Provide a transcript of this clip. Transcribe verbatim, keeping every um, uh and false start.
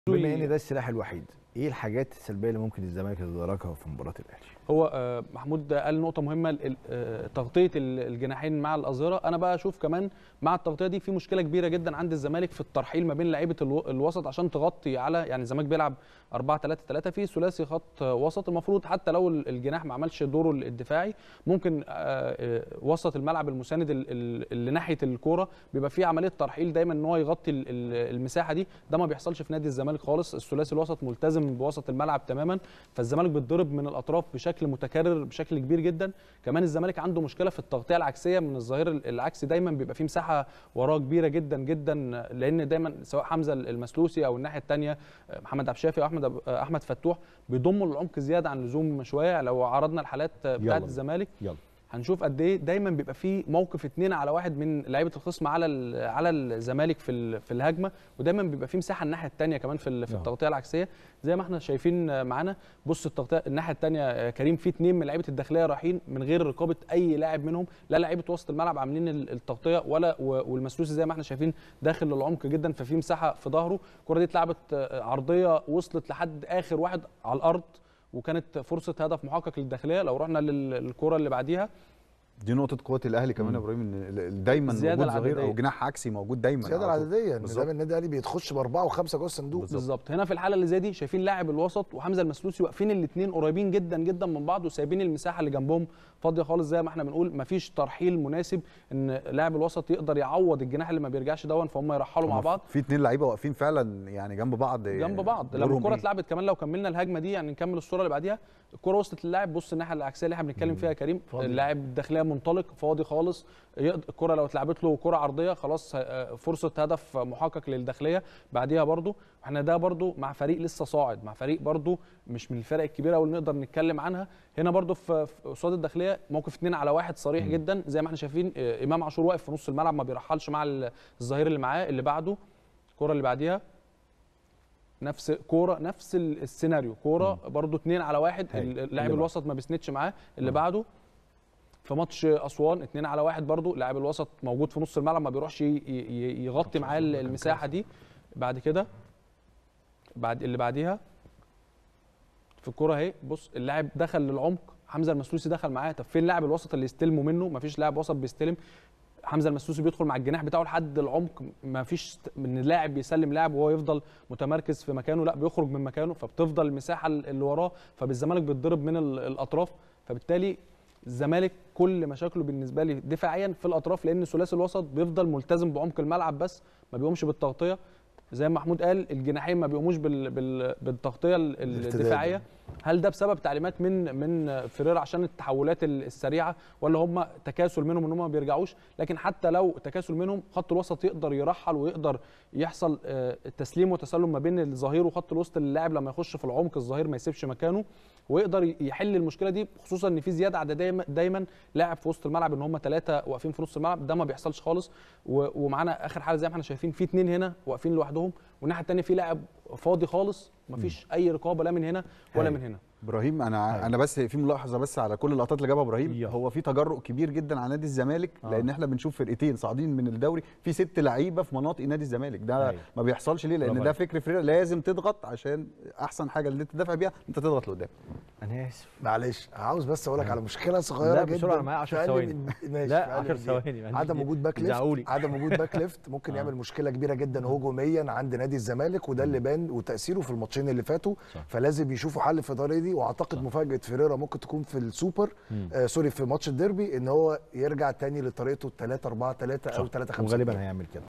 بما ان ده السلاح الوحيد، ايه الحاجات السلبيه اللي ممكن الزمالك يتداركها في مباراه الاهلي؟ هو محمود قال نقطه مهمه، تغطيه الجناحين مع الاظهره. انا بقى اشوف كمان مع التغطيه دي في مشكله كبيره جدا عند الزمالك في الترحيل ما بين لعيبه الوسط عشان تغطي على، يعني الزمالك بيلعب أربعة ثلاثة ثلاثة في ثلاثي خط وسط. المفروض حتى لو الجناح ما عملش دوره الدفاعي ممكن وسط الملعب المساند اللي ناحيه الكوره بيبقى فيه عمليه ترحيل دايما ان هو يغطي المساحه دي. ده ما بيحصلش في نادي الزمالك خالص. الثلاثي الوسط ملتزم بوسط الملعب تماما، فالزمالك بيتضرب من الاطراف بشكل متكرر بشكل كبير جدا. كمان الزمالك عنده مشكله في التغطيه العكسيه من الظهير العكسي، دايما بيبقى فيه مساحه وراه كبيره جدا جدا، لان دايما سواء حمزه المسلوسي او الناحيه الثانيه محمد عبد الشافي او احمد احمد فتوح بيضموا العمق زياده عن اللزوم شويه. لو عرضنا الحالات بتاعه الزمالك يلا هنشوف قد ايه دايما بيبقى فيه موقف اتنين على واحد من لعيبه الخصم على على الزمالك في في الهجمه، ودايما بيبقى فيه مساحه الناحيه الثانيه كمان في في التغطيه العكسيه زي ما احنا شايفين معانا. بص التغطيه الناحيه الثانيه كريم، في اثنين من لعيبه الداخليه رايحين من غير رقابه اي لاعب منهم، لا لعيبه وسط الملعب عاملين التغطيه ولا والمسلوسي زي ما احنا شايفين داخل للعمق جدا، ففي مساحه في ظهره. الكره دي اتلعبت عرضيه وصلت لحد اخر واحد على الارض، وكانت فرصه هدف محقق للداخليه. لو رحنا للكره اللي بعديها، دي نقطة قوة الأهلي كمان يا إبراهيم، إن دايما وجود ظهير أو جناح عكسي موجود دايما. الزيادة العددية إن دايما النادي الأهلي بيتخش بأربعة وخمسة جوه الصندوق. بالظبط. هنا في الحالة اللي زي دي شايفين لاعب الوسط وحمزة المسلوسي واقفين الاثنين قريبين جدا جدا من بعض وسايبين المساحة اللي جنبهم فاضية خالص. زي ما احنا بنقول مفيش ترحيل مناسب ان لاعب الوسط يقدر يعوض الجناح اللي ما بيرجعش دون، فهم يرحلوا مع بعض. في اثنين لعيبة واقفين فعلا يعني جنب بعض جنب بعض. لما الكرة اتلعبت كمان، لو كملنا الهجمة دي يعني نكمل الصورة اللي بعديها، الكرة وصلت للاعب، بص الناحية العكسية اللي احنا بنتكلم فيها كريم، اللاعب الداخلية منطلق فاضي خالص. الكره لو اتلعبت له كره عرضيه خلاص فرصه هدف محقق للداخليه. بعديها برضو احنا ده برضو مع فريق لسه صاعد، مع فريق برضو مش من الفرق الكبيره واللي نقدر نتكلم عنها. هنا برضو في قصاد الداخليه موقف اتنين على واحد صريح م. جدا زي ما احنا شايفين. امام عاشور واقف في نص الملعب ما بيرحلش مع الظهير اللي معاه. اللي بعده الكره اللي بعديها نفس كوره نفس السيناريو، كوره برضو اتنين على واحد، اللاعب الوسط ما بيسندش معاه. اللي بعده في ماتش اسوان اتنين على واحد برضو لاعب الوسط موجود في نص الملعب ما بيروحش يغطي معاه المساحه دي. بعد كده بعد اللي بعديها في الكوره اهي، بص اللاعب دخل للعمق، حمزه المسلوسي دخل معاه. طب فين لاعب الوسط اللي يستلموا منه؟ مفيش لاعب وسط بيستلم. حمزه المسلوسي بيدخل مع الجناح بتاعه لحد العمق، ما فيش من اللاعب بيسلم لاعب وهو يفضل متمركز في مكانه، لا بيخرج من مكانه، فبتفضل المساحه اللي وراه، فبالزمالك بيتضرب من الاطراف. فبالتالي الزمالك كل مشاكله بالنسبه لي دفاعيا في الاطراف، لان ثلاثي الوسط بيفضل ملتزم بعمق الملعب بس ما بيقومش بالتغطيه. زي ما محمود قال الجناحين ما بيقوموش بال... بال... بالتغطيه الدفاعيه. هل ده بسبب تعليمات من من فيريرا عشان التحولات السريعه، ولا هم تكاسل منهم ان هم ما بيرجعوش؟ لكن حتى لو تكاسل منهم، خط الوسط يقدر يرحل ويقدر يحصل تسليم وتسلم ما بين الظهير وخط الوسط. اللاعب لما يخش في العمق الظهير ما يسيبش مكانه ويقدر يحل المشكله دي، خصوصا ان في زياده عدديه دايما لاعب في وسط الملعب، ان هم ثلاثه واقفين في نص الملعب، ده ما بيحصلش خالص. ومعانا اخر حاله زي ما احنا شايفين في اثنين هنا واقفين لوحدهم، والناحيه الثانيه في لاعب فاضي خالص، مفيش اي رقابه لا من هنا ولا من هنا. ابراهيم انا هاي. انا بس في ملاحظه بس على كل اللقطات اللي جابها ابراهيم. يا. هو في تجرؤ كبير جدا على نادي الزمالك، آه. لان احنا بنشوف فرقتين صاعدين من الدوري في ست لعيبه في مناطق نادي الزمالك، ده هاي. ما بيحصلش ليه؟ لان ده فكر فريق، لازم تضغط عشان احسن حاجه اللي انت تدافع بيها انت تضغط لقدام. انا اسف معلش، عاوز بس اقول لك على مشكله صغيره جدا. لا بسرعه، انا معايا عشر ثواني. لا عشر ثواني. عدم وجود باك ليفت، عدم وجود باك ليفت ممكن يعمل مشكله كبيره جدا هجوميا عند نادي الزمالك، وده اللي بان وتاثيره في الماتشين اللي فاتوا. فلازم يشوفوا حل في الطريقه دي، واعتقد مفاجاه فيريرا ممكن تكون في السوبر آه سوري في ماتش الديربي ان هو يرجع تاني لطريقته ثلاثة أربعة ثلاثة او ثلاثة خمسة، وغالبا هيعمل كده.